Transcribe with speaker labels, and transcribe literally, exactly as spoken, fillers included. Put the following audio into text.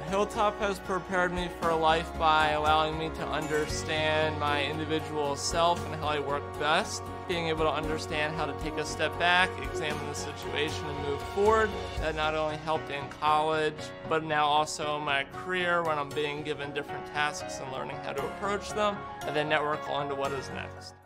Speaker 1: Hilltop has prepared me for life by allowing me to understand my individual self and how I work best. Being able to understand how to take a step back, examine the situation, and move forward. That not only helped in college, but now also in my career when I'm being given different tasks and learning how to approach them, and then network on to what is next.